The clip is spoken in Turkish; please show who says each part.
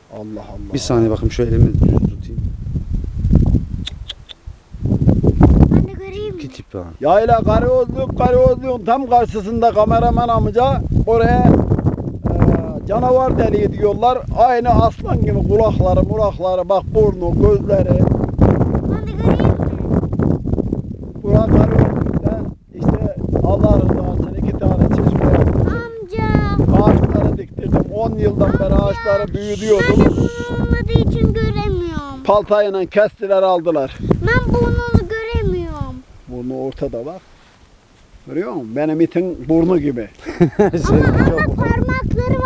Speaker 1: Allah Allah.
Speaker 2: Bir saniye bakayım şöyle elimi düz tutayım.
Speaker 3: Ben de göreyim mi?
Speaker 2: İki tip ha.
Speaker 1: Yayla Karaözlük'ün tam karşısında kameraman amca oraya canavar deliği diyorlar. Aynı aslan gibi kulakları, bak burnu, gözleri.
Speaker 3: Ben de göreyim mi?
Speaker 1: Burak Karaözlük'te işte Allah rızası için 2 tane çeşme yaptım.
Speaker 3: Amca.
Speaker 1: Ağaçları diktirdim. 10 yıldan beri ağaçları büyütüyordum.
Speaker 3: Ben de burnum olmadığı için göremiyorum.
Speaker 1: Paltayla kestiler aldılar.
Speaker 3: Ben burnunu göremiyorum.
Speaker 1: Burnu ortada bak. Görüyor musun? Benim itin burnu gibi.
Speaker 3: Ama parmaklarım